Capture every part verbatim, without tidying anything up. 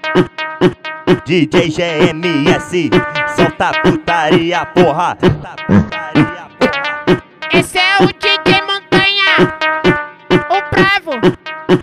D J G M S, solta putaria, porra. Esse é o D J Montanha, o bravo.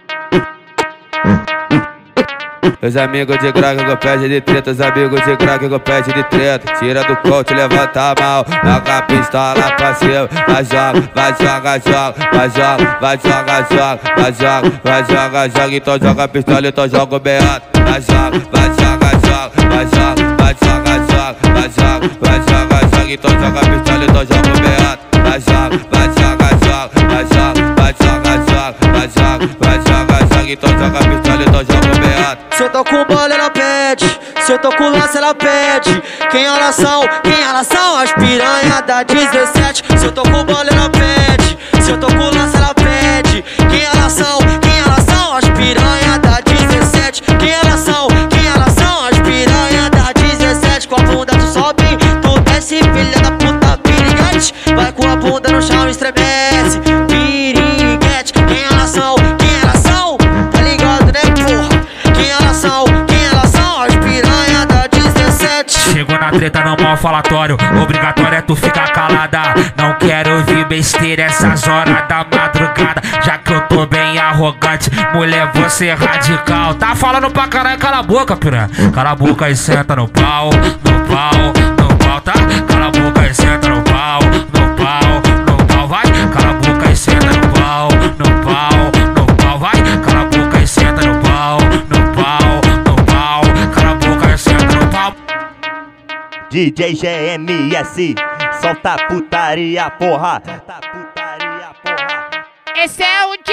Os amigos de crack que pede de treta, os amigos de crack que pede de treta. Tira do coach, levanta a mão, joga a pistola pra cima. Vai joga, vai joga, joga, vai joga, vai joga, joga, vai joga, vai joga, joga. Então joga a pistola, então joga o beato. Vai joga, vai joga, joga, vai joga, vai joga, joga, vai joga, vai joga, joga. Então joga a pistola, então joga o beato. Vai joga, vai joga, joga, vai joga, vai joga, joga, vai joga, vai joga, joga. Então joga a pistola, então joga o beato. Se eu tô com bola, ela pede. Se eu tô com lança, ela pede. Quem elas são? Quem elas são? As piranha da dezessete. Se eu tô com bola, ela pede. Se eu tô com lança, ela pede. Quem elas são? Quem elas são? As piranha da dezessete. Quem elas são? Quem elas são? As piranha da dezessete. Com a bunda tu sobe, tu desce, filha da puta piriguete. Vai com a bunda no chão, estremece. Piriguete. Quem elas são? Quem elas são? Tá ligado, né, porra? Quem elas são? Quem elas são? As piranha da dezessete. Chego na treta, não mal falatório. Obrigatório é tu ficar calada. Não quero ouvir besteira essas horas da madrugada. Já que eu tô bem arrogante, mulher, você é radical. Tá falando pra caralho, cala a boca, piranha. Cala a boca e senta no pau, no pau, no pau, tá? Cala a boca e senta no pau, no pau, no pau, vai. Cala a boca e senta no pau, no pau, no pau, vai. Cala a boca e senta no pau, no pau, no pau. Cala a boca e senta no pau. D J G M S, solta putaria, porra. Esse é o